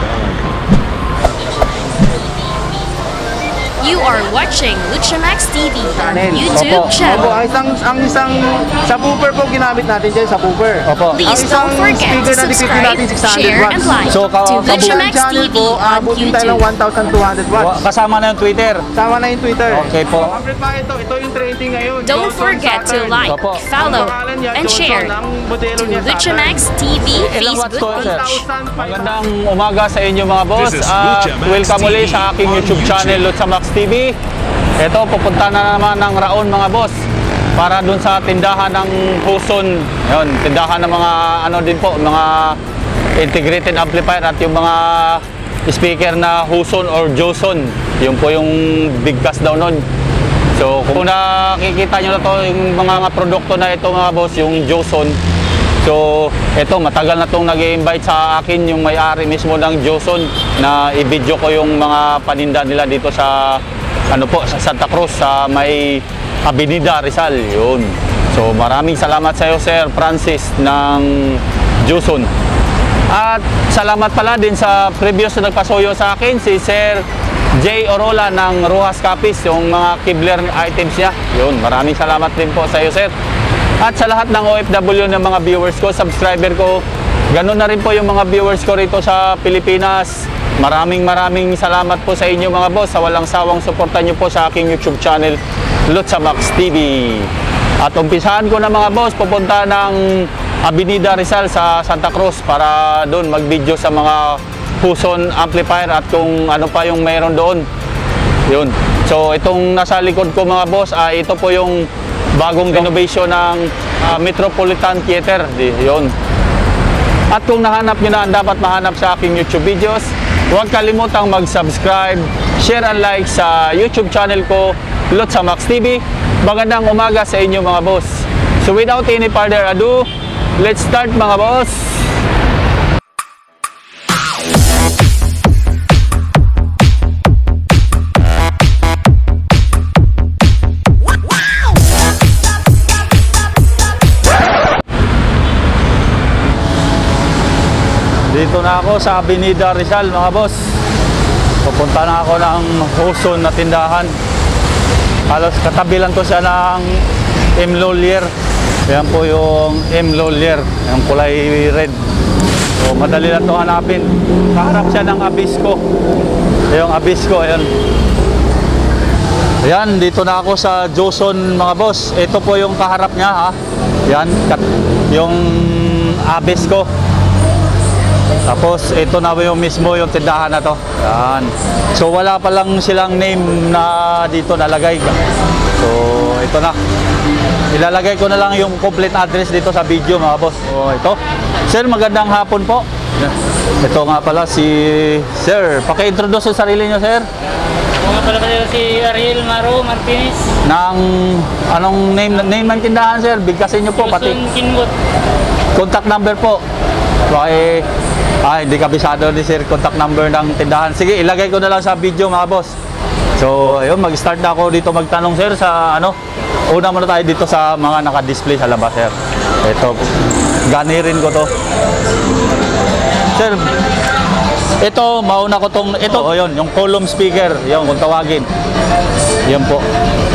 You are watching Luchamax TV on YouTube channel. Opo, ang isang subwoofer po ginamit natin dyan, subwoofer. Opo. Please don't forget to subscribe, share, and like So, to Luchamax TV on Abutin tayo ng YouTube. 1,200 watts. Kasama na yung Twitter. Sama na yung Twitter. Okay po. Ito yung trending ngayon. Don't forget to like, Opo. follow, and share to Luchamax TV Ilang watts Facebook to, sir? page. Magandang umaga sa inyo mga boss. This is Luchamax Welcome ulit TV sa aking on YouTube channel, YouTube. Luchamax TV. Ito, pupunta na naman ng Raon mga boss para dun sa tindahan ng Huson. Yun, tindahan ng mga ano din po, mga integrated amplifier at yung mga speaker na Huson or Joson. Yun po yung bigkas daw nun. So kung nakikita nyo na to, yung mga produkto na ito mga boss, yung Joson. So ito, matagal na itong nag-i-invite sa akin yung may-ari mismo ng Joson na i-video ko yung mga paninda nila dito sa ano po, sa Santa Cruz, sa may Avenida Rizal. Yun. So maraming salamat sa iyo, Sir Francis ng Joson. At salamat pala din sa previous na nagpasuyo sa akin, si Sir J. Orola ng Rojas Capis, yung mga Kibler items niya. Yun, maraming salamat din po sa iyo, Sir. At sa lahat ng OFW ng mga viewers ko, subscriber ko, ganun na rin po yung mga viewers ko rito sa Pilipinas. Maraming salamat po sa inyo mga boss, sa walang sawang suporta nyo po sa aking YouTube channel, Luchamax TV. At umpisahan ko na mga boss, pupunta ng Avenida Rizal sa Santa Cruz para doon mag-video sa mga Huson amplifier at kung ano pa yung mayroon doon. Yun. So itong nasa likod ko mga boss, ito po yung bagong renovation ng Metropolitan Theater. Yun. At kung nahanap nyo na ang dapat mahanap sa aking YouTube videos, huwag kalimutang mag-subscribe, share and like sa YouTube channel ko, Luchamax TV. Magandang umaga sa inyo mga boss. So without any further ado, let's start mga boss. Dito na ako sa Avenida Rizal mga boss. Pupunta na ako ng Huson na tindahan. Halos katabi lang to siya ng M. Lolier. Yan po yung M. Lolier, yung kulay red. So madali lang to hanapin. Kaharap siya ng Abisco. Yung Abisco, ayan. Yan, dito na ako sa Joson mga boss. Ito po yung kaharap niya ha. Yan, yung Abisco. Tapos ito na yung mismo yung tindahan na to. Yan. So wala pa lang silang name na dito nalagay. So ito na. Ilalagay ko na lang yung complete address dito sa video mga boss. So ito. Sir, magandang hapon po. Ito nga pala si Sir. Paki-introduce sa sarili niyo, Sir. Mga pala si Ariel Maro Martinez. Nang anong name ng tindahan, Sir? Bigkasin niyo po pati. Kinbot. Contact number po. Hindi kabisado ni Sir contact number ng tindahan. Sige, ilagay ko na lang sa video mga boss. So, ayun, mag-start na ako dito magtanong Sir sa ano. Una muna tayo dito sa mga naka-display sa labas, Sir. Ito, ganirin ko to. Sir, ito, mauna ko tong, ito, yun, yung column speaker, yun, kung tawagin. Yan po.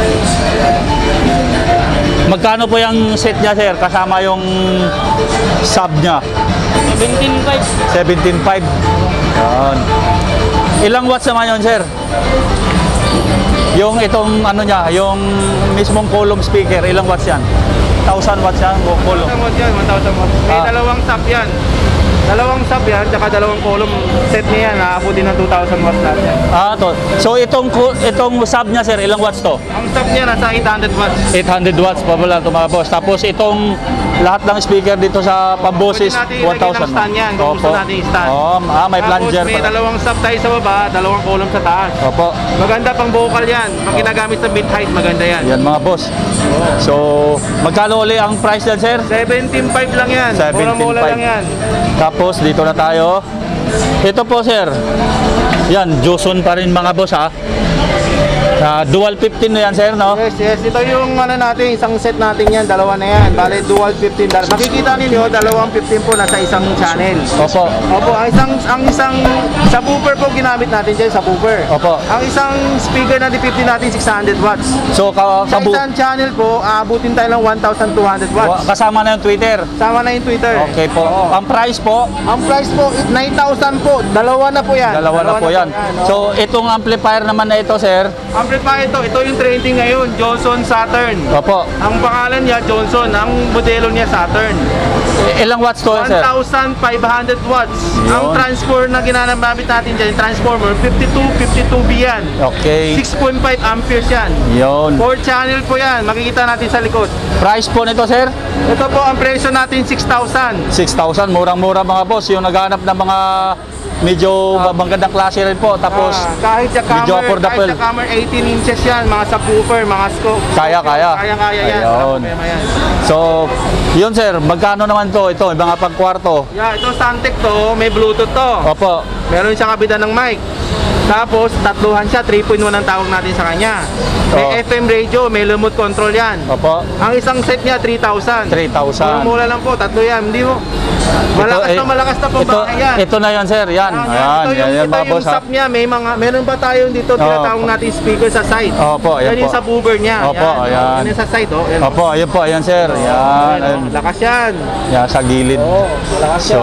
Magkano po yung set niya, Sir? Kasama yung sub niya? 17.5. 17.5. Yan. Ilang watts naman yun, Sir? Yung itong ano niya, yung mismong column speaker, ilang watts yan? 1,000 watts yan o column? 1,000 watts yan, 1,000 watts. May dalawang sub yan. Dalawang sub yan, tsaka dalawang column set niya yan, naabutin ng 2,000 watts lahat yan. To. So itong sub niya, Sir, ilang watts to? Ang sub niya nasa 800 watts. 800 watts pa pala ito mga boss. Tapos itong lahat ng speaker dito sa pamboses, Pwede natin ilagay ng 1,000. stand yan kung gusto natin i-stand. May plunger Tapos may pala. dalawang sub tayo sa baba, dalawang column sa taas. Opo. Maganda pang vocal yan. Pag ginagamit sa mid height, maganda yan. Yan mga boss. So, magkano uli ang price yan, Sir? 17.5 lang yan. 17.5. Mura-mura lang yan. Tapos dito na tayo. Ito po, Sir. Yan, Joson pa rin mga boss ha. Dual 15 na yan, sir, no? Yes, yes. Ito yung ano natin, isang set natin yan, dalawa na yan. Bale, dual 15. Makikita ninyo, dalawang 15 po nasa isang channel. Opo. Opo, ang isang subwoofer po ginamit natin dyan, subwoofer. Opo. Ang isang speaker natin 50 natin 600 watts. So, Sa isang channel po, aabutin tayo ng 1,200 watts. kasama na yung Twitter. Sama na yung Twitter. Okay po. Oo. Ang price po, Ang price po, 9,000 po. Dalawa na po yan. dalawa na po yan. oo. So, itong amplifier naman na ito, sir. Amplifier ito yung trending ngayon, Johnson Saturn. Opo. Ang pangalan niya, Johnson. Ang modelo niya, Saturn. Ilang watts to, sir? 1,500 watts. Yun. Ang transformer na ginamit natin dyan, transformer, 52B yan. Okay. 6.5 amperes yan. Yun. 4 channel po yan. Makikita natin sa likod. Price po nito, sir? Ito po, ang presyo natin, 6,000. 6,000. Murang-mura, mga boss. Yung naghahanap ng mga medyo magandang klase rin po. Tapos, kahit sa medyo affordable. kahit sa camera 18 inches yan, mga subwoofer, mga scope. Kaya. Kaya yan. Walang Ayun. problema yan. So, yun, sir. Magkano naman to? Ito, yung mga pagkwarto. Yeah, ito Santec to, may Bluetooth to. Opo. Meron siyang kabila ng mic. Tapos, tatluhan siya, 3.1 ang tawag natin sa kanya. May FM radio, may remote control yan. Opo. Ang isang set niya, 3,000. 3,000. Mura lang po, tatlo yan. Hindi mo. Malakas na po bahay yan. Ito na yan, sir. Yan. Ayan, yan, mga Ito boss, yung ha? sub niya, meron pa tayo dito, tinatawag natin speaker sa side. Opo, ayan Yan yung po. subwoofer niya. Opo, ayan. Yan yung sa side, oh. Yan. Opo, ayun po. Ayan, sir. Yan. Ayan, oh. Lakas yan. Yan, sa gilid. Lakas So,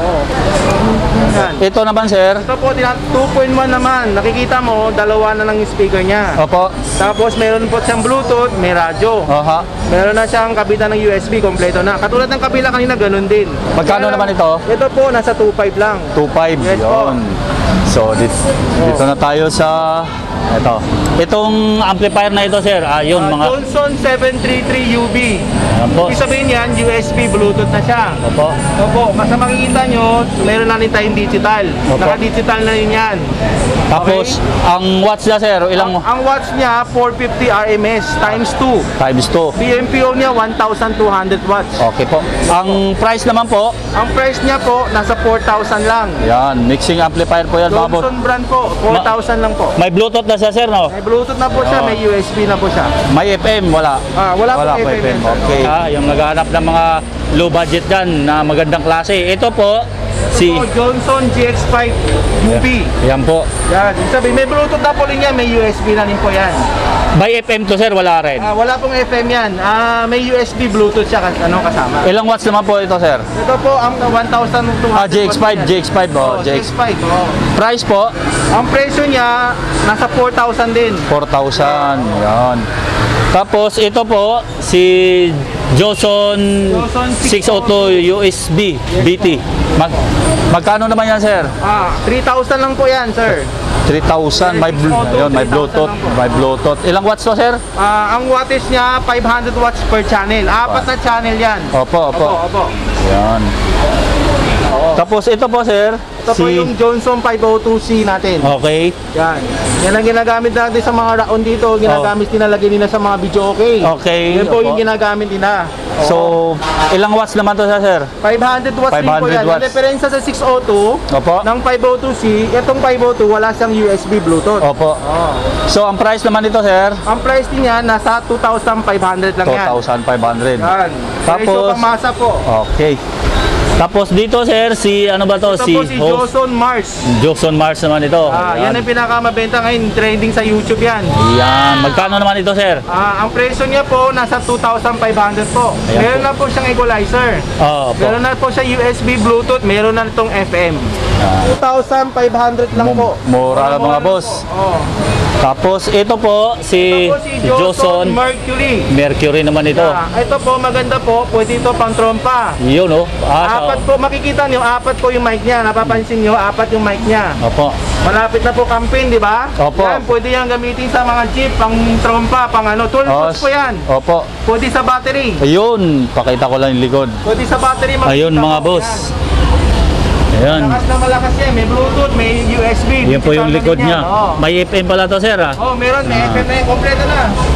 yan. ito naman, sir. Ito po, 2.1 naman. Nakikita mo, dalawa na lang yung speaker niya. Opo. Tapos meron po siyang Bluetooth, may radyo. Oha. Meron na siyang kabila ng USB, kompleto na. Katulad ng kabila kanina, ganun din. Magkano Kaya naman ito? Ito po, nasa 2.5 lang. 2.5. Yes po. Yun. So, dito na tayo sa ito. Itong amplifier na ito, sir. Yun, mga... Johnson 733 UB. Ayan po. Ibig sabihin yan, USB, Bluetooth na siya. Opo. Opo, basta makikita nyo, meron na rin tayong digital. Opo. Naka-digital na rin yan. Tapos, ang watts niya, sir, ilang... Ang watts niya, 450 RMS times 2. Times 2. PMPO niya, 1,200 watts. Okay po. Ang price naman po, Ang price niya po, nasa 4,000 lang. yan, mixing amplifier po yan, mga boss. Johnson brand po, 4,000 lang po. May Bluetooth na siya, sir, no? May Bluetooth na po siya, may USB na po siya. May FM, wala. Wala po po FM. Okay. Yung naghahanap ng mga low budget dyan na magandang klase. Ito po, si... So, Johnson GX5 UV. Yan po. Yan, ibig sabihin, may Bluetooth na po rin yan, may USB na rin po yan. By FM to, sir, wala rin. Wala pong FM yan. May USB Bluetooth siya kasama. Ilang watts naman po ito, sir? Ito po, ang 1,200 GX5, GX5, oh, GX. GX5, oh. Price po, Ang presyo niya, nasa 4,000 din. 4,000. Yan. Tapos, ito po, si Johnson 602 USB BT. Magkano naman yan, sir? 3,000 lang po yan, sir. 3,000. May Bluetooth. May Bluetooth. Ilang watts to, sir? Ang wattage niya, 500 watts per channel. 4 na channel yan. Opo. Opo. Yan. Tapos ito po, sir. Ito po yung Johnson 502C natin. Okay. Yan. Yan ang ginagamit natin sa mga raon dito. Ginagamit tinalagay nila sa mga video okay. Okay. Yan po Opo. yung ginagamit nila. So, ilang watts naman to, sir? 500 watts din po 500 yan. Ang watts. diferensya sa 602 Opo. ng 502C, itong 502 wala siyang USB Bluetooth. Opo. So, ang price naman nito, sir? Ang price din niya, nasa 2,500 lang yan. 2,500. Yan. Tapos- Presyo pangmasa po. Okay. Tapos dito, sir, si ano ba to? Ito po si Johnson Mars. Johnson Mars naman ito. Yan ang pinakamabenta ngayon, trending sa YouTube yan. Yan. Magkano naman ito, sir? Ang presyo niya po, nasa 2,500 po. Ayan Meron po. na po siyang equalizer. Oo po. Meron na po siya USB Bluetooth, meron na itong FM. 2,500 lang po. Mura lang, mga boss. Oo. Tapos ito po si Ito po si Johnson Mercury. Mercury naman ito. Ito po, maganda po. Pwede ito pang trompa. Yun, oh. Apat po, makikita niyo, apat po yung mic niya. Napapansin niyo, apat yung mic niya. Opo. Malapit na po campaign, di ba? Opo. Yan, pwede yan gamitin sa mga jeep, pang trompa, pang ano. 12 volts po yan. Opo. Pwede sa battery. Ayun, pakita ko lang yung likod. Pwede sa battery. makikita Ayun, mga mo. boss. Yan. Ayan. Malakas na malakas yan. May Bluetooth, may USB. Yan po yung digital na likod din yan. niya. Oh. May FM pala to, sir, ah. Meron. May FM na yan. Kompleto na.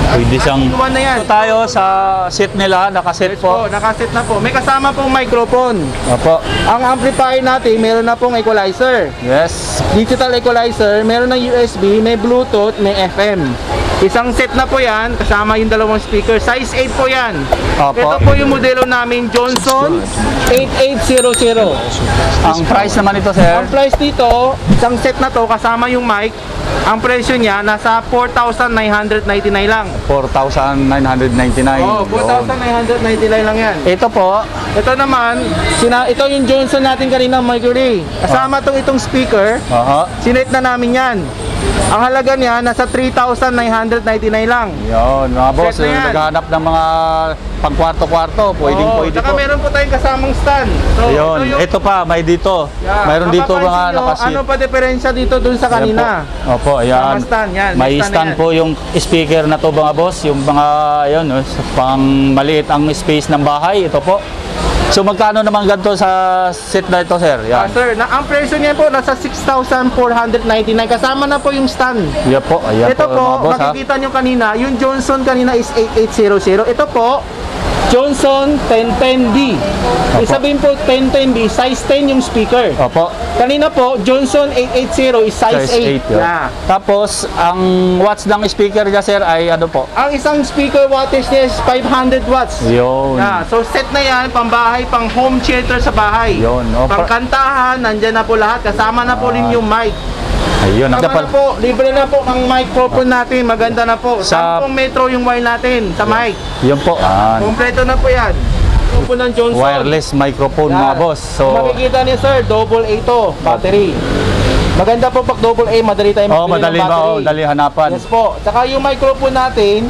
Pwede siyang... All-in-one na yan. Ito tayo sa set nila, nakaset po. Nakaset na po. May kasama pong microphone. Opo. Ang amplifier natin, meron na pong equalizer. Yes. Digital equalizer, meron ng USB, may Bluetooth, may FM. Isang set na po yan, kasama yung dalawang speaker. Size 8 po yan. Opo. Ito po yung modelo namin, Johnson 8800. Ang price naman ito, sir? Ang price dito, isang set na to, kasama yung mic, ang presyo niya, nasa 4,999 lang. 4,999. Oh, 4,999 lang yan. Ito po, Ito naman, ito yung Johnson natin kanina, Mercury. Kasama itong speaker, sinet na namin yan. Ang halaga niya, nasa 3,999 lang. yun, mga boss, Set na yan. naghahanap ng mga pang kwarto-kwarto, pwede Saka po. meron po tayong kasamang stand. So, Yun, yung- ito pa, may dito. Yeah, Mayroon dito mapapansin mga nyo, nakasit. Ano pa diferensya dito dun sa kanina? Opo, ayan. Sama stand, yan. May May stand stand na yan. po yung speaker na to mga boss, yung mga yun, pang maliit ang space ng bahay, ito po. So magkano naman ganito sa set na ito, sir? Yan. Sir, ang presyo niya po nasa 6,499 kasama na po yung stand. Yan po, ayan Ito po, po, mga boss, ha? makikita nyo kanina, yung Johnson kanina is 8800. Ito po, Johnson 1010B. Isabihin po 1010B, size 10 yung speaker. Opo. Kanina po, Johnson 880 is size 8. yun. Yeah. Tapos, ang watts ng speaker niya, sir, ay ano po? Ang isang speaker wattage niya is 500 watts. Yun. Yeah, so set na yan, pang bahay, pang home theater sa bahay. Yun, oh, Pang kantahan, nandyan na po lahat. Kasama na po rin yung mic. Ayun. Kasama na po, libre na po ang microphone natin. Maganda na po. Sa- 10 metro yung wire natin sa mic. Yun po. Kompleto na po yan. Ito po ng Johnson. Wireless microphone, Yan. mga boss. So, Makikita niyo sir, double A to, battery. Maganda po pag double A, madali tayo oh, magbili madali ng ba? battery. Oh, dali hanapan. Yes po. Saka yung microphone natin,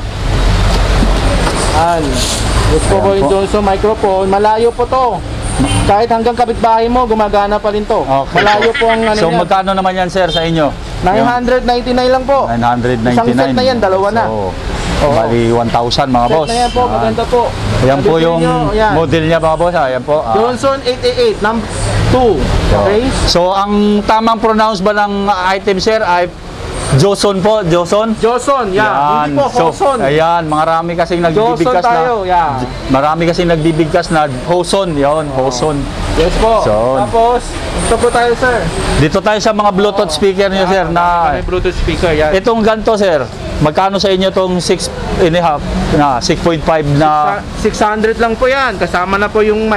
yes po Ayan yung po. Johnson microphone, malayo po to. Kahit hanggang kapitbahay mo, gumagana pa rin to. Okay. Malayo po ang ano So, niya. magkano naman yan, sir, sa inyo? 999 lang po. 999. Isang set na yan, dalawa na. So, Oo. bali 1,000 mga Set boss. na yan po, maganda po. Ayan po Sabihin yung nyo, yan. model niya mga boss. Ayan po. Johnson 888, number 2. Okay? So, ang tamang pronounce ba ng item, sir, ay Johnson po? Johnson? Johnson, yeah. Hindi po, So, Johnson. ayan, marami kasing Johnson nagbibigkas tayo, na. yeah. Marami kasing nagbibigkas na Hoson. Yun, Hoson. Yes po. So, Tapos, ito po tayo, sir. Dito tayo sa mga Bluetooth speaker niyo, sir, na May Bluetooth speaker, yan. itong ganito, sir. Magkano sa inyo itong 6.5 na 6.5 na 600 lang po yan. Kasama na po yung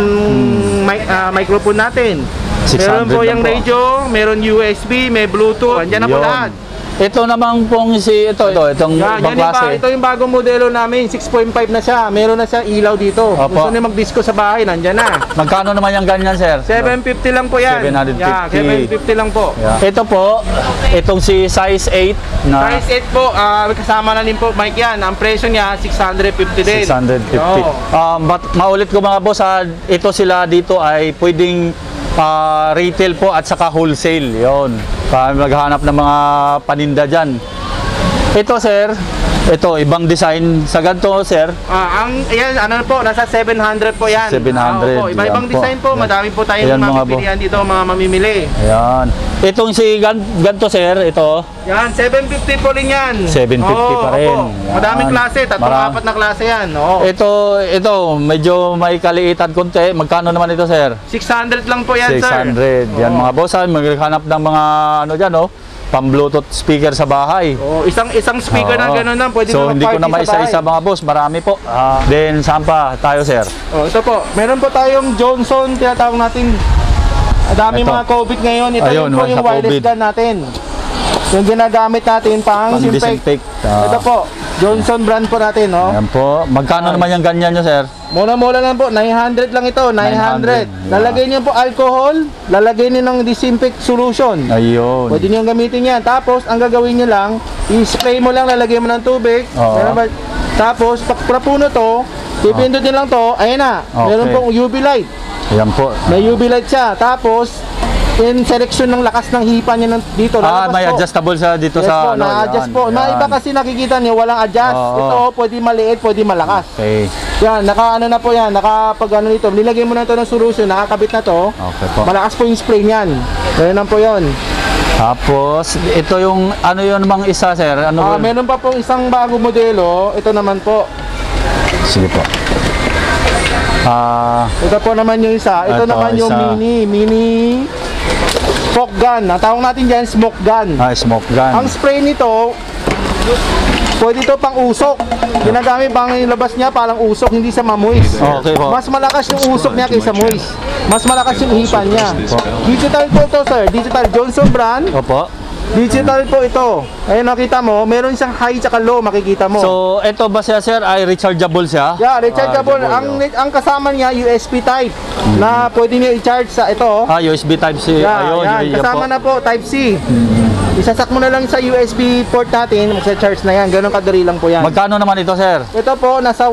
microphone natin. 600 Meron po lang yung po. radio, meron USB, may Bluetooth. Andyan na po Yun. lahat. Ito naman pong itong Yan, ibang klase. ito yung bagong modelo namin, 6.5 na siya. Meron na siya ilaw dito. Opo. Gusto niyo mag-disco sa bahay, nandyan na. Magkano naman yung ganyan, sir? 750 lang po yan. 750. Yeah, 750 lang po. Yeah. Ito po, itong si size 8 na Size 8 po, kasama na din po mic yan. Ang presyo niya, 650 din. 650. Oo. But maulit ko mga boss, ito sila dito ay pwedeng retail po at saka wholesale. Yun. Maghanap ng mga paninda dyan. Ito, sir. Ito, ibang design. Sa ganito, sir. Ayan, ano po, nasa 700 po yan. 700, Opo, iba-ibang yan po. design po. Madami po tayong Ayan, mga mapipilian dito, mga mamimili. Ayan. Itong si ganito, sir. Ito. Yan, 750 po rin yan. 750 Oo, pa rin. opo. Madaming Yan. klase, apat na klase yan. Oo. Ito, medyo may kaliitan konti. Magkano naman ito, sir? 600 lang po yan, sir. 600. Yan, Oo. mga boss, maghanap ng mga ano dyan, pang-Bluetooth speaker sa bahay. Oh, isang speaker na Oo. gano'n lang, pwede So, na hindi ko na mag-party sa maisa-isa bahay. mga boss. Marami po. Then, saan pa tayo, sir? Oh, ito po. Meron po tayong Johnson, tinatawag natin. Dami Ito. mga COVID ngayon. Ito Ayun, yun po yung sa wireless COVID. gun natin. Yung ginagamit natin pang disinfect. Pang-disinfect. Ito po, Johnson brand po natin, no? Ayan po. Magkano naman yung ganyan nyo, sir? Mura-mura lang po, 900 lang ito, 900. 900, yeah. Lalagay niyo po alcohol, lalagay niyo ng disinfect solution. Ayun. Pwede niyo gamitin yan. Tapos, ang gagawin niyo lang, i-spray mo lang, lalagay mo ng tubig. Oo. Meron ba- Tapos, pag prapuno to, pipindutin lang to, ayan na. Meron Okay. pong UV light. Ayan po. May UV light siya. Tapos, in selection ng lakas ng hipa niya dito. lalabas May po. adjustable sa dito Yes sa po, na-adjust yan, po. yan. Mga iba kasi nakikita niyo, walang adjust. Oo. Ito, pwede maliit, pwede malakas. Okay. Yan, naka-ano na po yan, nakapag ano nito, nilagay mo na ito ng solution, nakakabit na to. Okay po. Malakas po yung spray niyan. Ganyan lang po yun. Tapos, ito yung, ano yun namang isa, sir? Ano ba? Meron pa pong isang bago modelo. Ito naman po. Sige po. Ito po naman yung isa. Ito Ito, naman yung isa. mini smoke gun. Ang tawag natin dyan, smoke gun. Smoke gun. Ang spray nito, pwede ito pang usok. Ginagamit pang ilabas niya parang usok, hindi sa mamoist. Okay po. Mas malakas yung usok niya kaysa moist. Mas malakas yung hipan niya. Digital po ito, sir. Digital Johnson brand. Opo. Digital po ito. Ayun, nakita mo, meron siyang high tsaka low, makikita mo. So, ito ba siya, sir, ay rechargeable siya? Yeah, rechargeable. Ang kasama niya USB type na pwede niyo i-charge sa ito. USB Type-C. Yeah, Ayun, yan. yun Kasama po. na po Type C. Isasak mo na lang sa USB port natin, magsa-charge na yan. Ganun kadali lang po yan. Magkano naman ito, sir? Ito po, nasa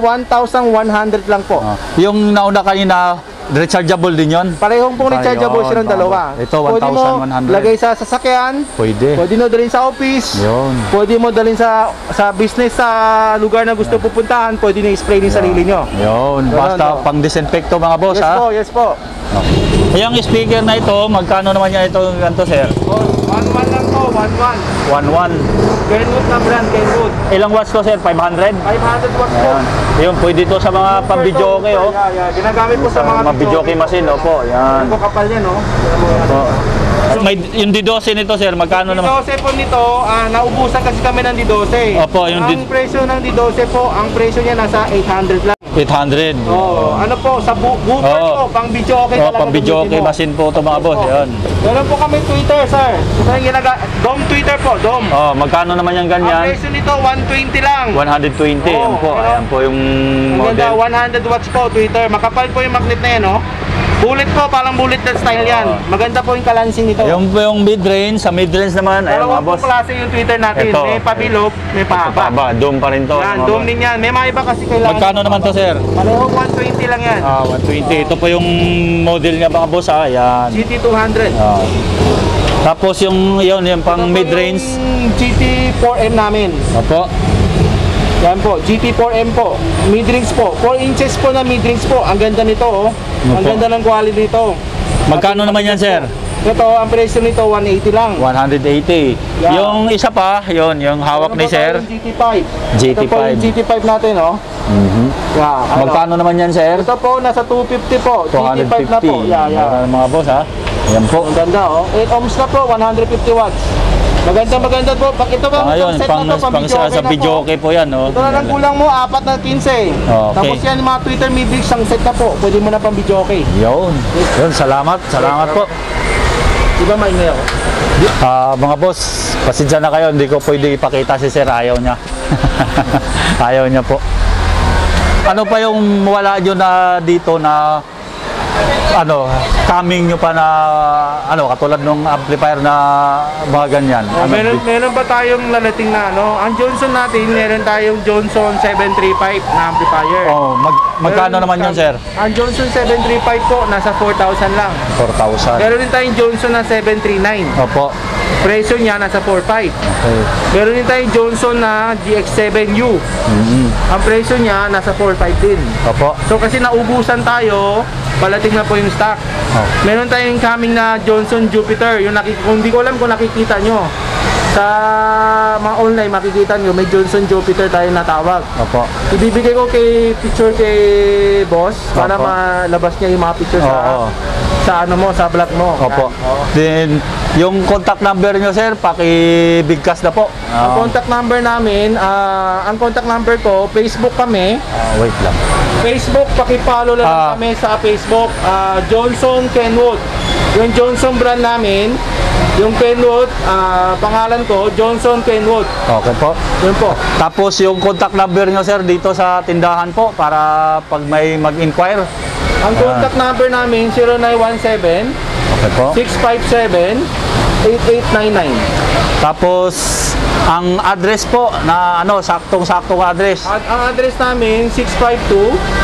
1,100 lang po. Yung nauna kanina, rechargeable din yon? Parehong pong rechargeable Ayun, silang dalawa. ito, Pwede mo 1,100. lagay sa sasakyan, Pwede. pwede mo dalhin sa office, Yun. pwede mo dalhin sa business sa lugar na gusto pupuntahan, pwede nyo i-spray din sarili nyo. Yun. Ganun, Basta no? pang-disinfecto, mga boss, Yes ha? po, yes po. Yung speaker na ito, magkano naman niya ito, ganito, sir? 1,1 lang po, 1,1. 1,1. Kenwood na brand, Kenwood. Ilang watts to, sir? 500? 500 watts po. Ayan. Yun, pwede ito sa mga pang-video, okay, oh. Yeah. Ginagamit po sa mga video machine, opo. Yan. Ang kapal niya, no? Opo. May, yung D12 nito, sir, magkano naman? D12 po nito, naubusan kasi kami ng D12. Opo, yung ang presyo ng D12 po, ang presyo niya nasa 800 lang. 800. Oo, ano po, sa booter po, pang video okay Oh, talaga. pang video okay gamitin mo. machine po ito, mga boss. Yan. Meron po kami Twitter, sir. Ito yung Dom Twitter po, Dom. Oh, magkano naman yung Ang ganyan? presyo nito, 120 lang. 120. Yan po. pero- Ayan po yung Ang ganda, model. 100 watts po, Twitter. Makapal po yung magnet na yan, no? Bullet po, parang bullet that style yan. Maganda po yung kalansing nito. Yung po yung mid-range, sa mid-range naman, ayan mga Dalawang boss. po klase yung Twitter natin. Ito. May pabilog, may pahaba. Paba, dome pa rin to. Yan, mga dome boss. din yan. May mga iba kasi kailangan. Magkano naman to, sir? Pareho 120 lang yan. 120. Ito po yung model niya, mga boss, ha. Ayan. GT200. Ah. Tapos yung pang mid-range. Yung GT4M namin. Opo. Yan po, GT4M po. Mid-range po. 4 inches po na mid-range po. Ang ganda nito, oh. Ang Opo. ganda ng quality nito. Magkano naman yan, sir? Ito, ang presyo nito 180 lang. 180. Yeah. Yung isa pa, yung hawak Meron ni pa sir. tayong GT5. Ito po GT5. yung GT5 natin, oh. Yeah, ano. Magkano naman yan, sir? Ito po, nasa 250 po. GT5 na po. 250. Yeah. Mga boss, ha. Ayan po. Ang ganda, oh. 8 ohms na po, 150 watts. Maganda po. Pag ito ba, Ngayon, set pang, na to, pang video sa okay na video po. okay po yan, no? Ito na lang kulang mo, 4 na 15. Okay. Tapos yan, mga Twitter mid-range, ang set na po. Pwede mo na pang video okay. Yun. Yun, salamat. Salamat po. Di ba maingay ako? Mga boss, pasensya na kayo. Hindi ko pwede ipakita si sir. Ayaw niya. Ayaw niya po. Ano pa yung wala nyo na dito na coming nyo pa na katulad nung amplifier na mga ganyan? Meron pa tayong lalating na ang Johnson natin, meron tayong Johnson 735 na amplifier. Magkano naman yun, sir? Ang Johnson 735 po, nasa 4,000 lang. 4,000. Meron din tayong Johnson na 739. Opo. Presyo niya nasa 4,500. Okay. Meron din tayong Johnson na GX7U. Ang presyo niya nasa 4,500 din. Opo. So kasi naubusan tayo, palating na po yung stock. Meron tayong coming na Johnson Jupiter. Yung hindi ko alam kung nakikita nyo. Sa mga online makikita nyo, may Johnson Jupiter tayo natawag. Opo. Ibibigay ko picture kay boss para malabas niya yung mga picture sa vlog mo. Opo. Then, yung contact number nyo, sir, pakibigkas na po. Ang contact number namin, ang contact number ko, Facebook kami. Wait lang. Facebook, pakipollow lang kami sa Facebook. Johnson Kenwood. Yung Johnson brand namin, yung Kenwood, pangalan ko, Johnson Kenwood. Okay po. Yun po. Tapos yung contact number nyo, sir, dito sa tindahan po para pag may mag-inquire. Ang contact number namin, 0917 Okay po. 657 8899. Tapos, ang address po na saktong-saktong address. At ang address namin, 652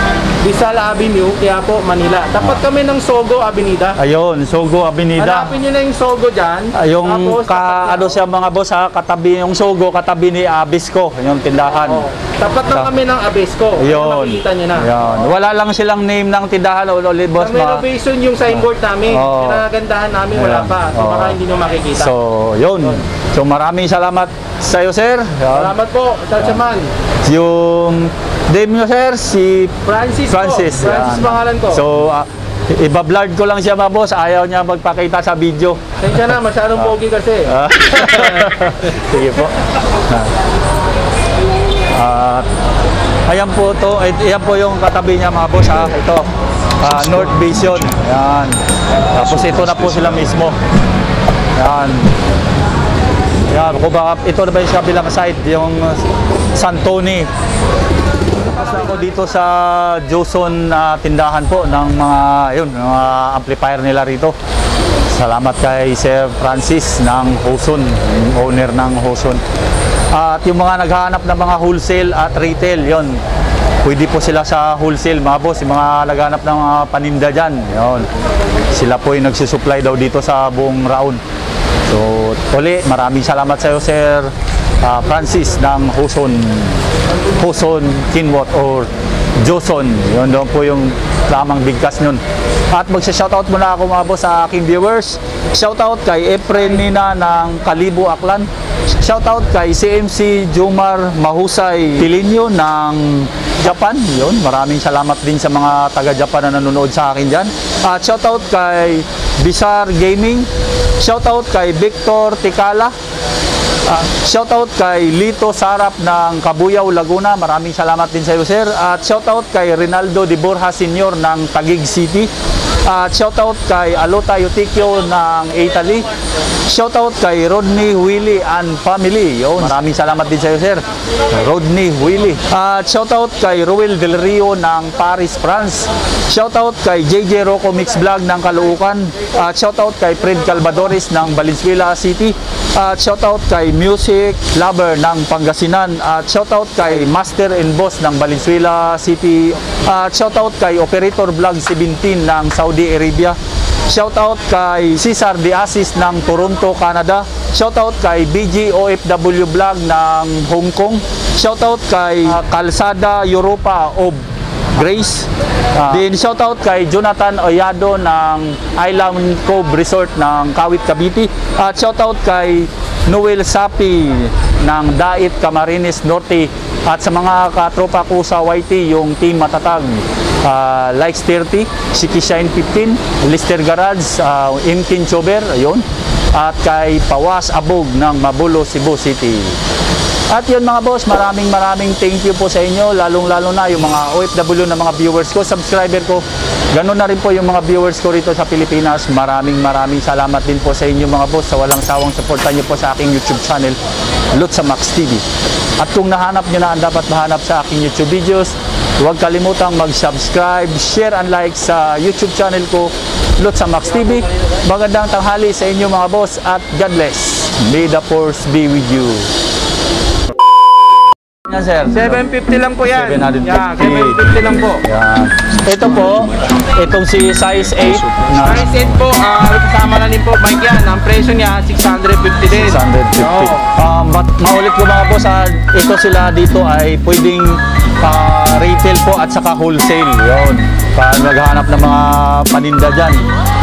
Rizal Avenue, Quiapo, Manila. Tapat kami ng Sogo Avenida. Ayun, Sogo Avenida. Hanapin nyo na yung Sogo dyan. Yung Tapos, tapat ano siya mga boss ha, katabi yung Sogo, katabi ni Abisco, yung tindahan. Oo. Tapat lang kami ng Abesco. Ayun. Makikita nyo na. Ayun. Wala lang silang name ng tindahan ulit boss. Sa renovation yung signboard namin. Oo. Pinagandahan namin, wala Ayan. pa. So Oo. baka hindi nyo makikita. So, yun. So, maraming salamat sa iyo, sir. Ayun. Salamat po, Chachaman. Yung name nyo, sir, si Francis Francis. po. Francis Yan. pangalan ko. So, ibablard ko lang siya mga boss. Ayaw niya magpakita sa video. Tensya na, masyadong pogi kasi. Ah. Sige po. Ayan po to. Ayan po yung katabi niya mga boss ha. Ito. North Vision. Ayan. Tapos ito na po sila mismo. Ayan. Ayan. Kung baka ito na ba yung kabilang side, yung Santoni. Tapos ako dito sa Joson tindahan po ng mga mga amplifier nila rito. Salamat kay Sir Francis ng Hoson, owner ng Hoson. At yung mga naghahanap ng mga wholesale at retail, yon. Pwede po sila sa wholesale mga boss, yung mga naghahanap ng mga paninda dyan. Yon. Sila po yung nagsusupply daw dito sa buong Raon. So, uli, maraming salamat sa iyo, Sir Francis ng Hoson Kinwot or Joson. Yun doon po yung lamang bigkas nun. At magsa-shoutout muna ako mga boss sa aking viewers. Shoutout kay Efren Nina ng Kalibo, Aklan. Shoutout kay CMC Jomar Mahusay Pilinyo ng Japan. Yun, maraming salamat din sa mga taga-Japan na nanonood sa akin dyan. At shoutout kay Bizarre Gaming. Shoutout kay Victor Tikala. Shoutout kay Lito Sarap ng Cabuyao, Laguna. Maraming salamat din sa iyo, sir. At shoutout kay Rinaldo de Borja Sr. ng Taguig City. At shoutout kay Alota Yutikyo ng Italy. Shoutout kay Rodney Willie and family. Yun. Maraming salamat din sa iyo, sir. Rodney Willie. At shoutout kay Ruel Del Rio ng Paris, France. Shoutout kay JJ Rocco Mix Vlog ng Caloocan. At shoutout kay Fred Calvadores ng Valenzuela City. At shoutout kay Music Lover ng Pangasinan. At shoutout kay Master and Boss ng Valenzuela City. At shoutout kay Operator Vlog 17 ng Saudi Arabia. Shoutout kay Cesar De Asis ng Toronto, Canada. Shoutout kay BG OFW Vlog ng Hong Kong. Shoutout kay Calzada Europa of Grace. Then shoutout kay Jonathan Oyado ng Island Cove Resort ng Kawit, Cavite. At shoutout kay Noel Sapi ng Dait, Camarines Norte. At sa mga katropa ko sa YT, yung Team Matatag, Likes 30, Siki Shine 15, Lister Garage, Imkin Chober, ayun. At kay Pawas Abog ng Mabulo, Cebu City. At yun mga boss, maraming thank you po sa inyo, lalong-lalo na yung mga OFW na mga viewers ko, subscriber ko. Ganun na rin po yung mga viewers ko rito sa Pilipinas. Maraming salamat din po sa inyo mga boss sa walang sawang suportan nyo po sa aking YouTube channel, Lutsa Max TV. At kung nahanap nyo na ang dapat mahanap sa aking YouTube videos, huwag kalimutang mag-subscribe, share and like sa YouTube channel ko, Lutsa Max TV. Magandang tanghali sa inyo mga boss at God bless. May the force be with you. Yan, sir. 750 lang po yan. 750. Yeah, 750 lang po. Yan. Ito po, itong si size 8 na Size 8 po, kasama na din po bike yan. Ang presyo niya, 650 din. 650. Oo. Maulit ko mga boss, ito sila dito ay pwedeng retail po at saka wholesale. Yun. Para maghanap ng mga paninda dyan.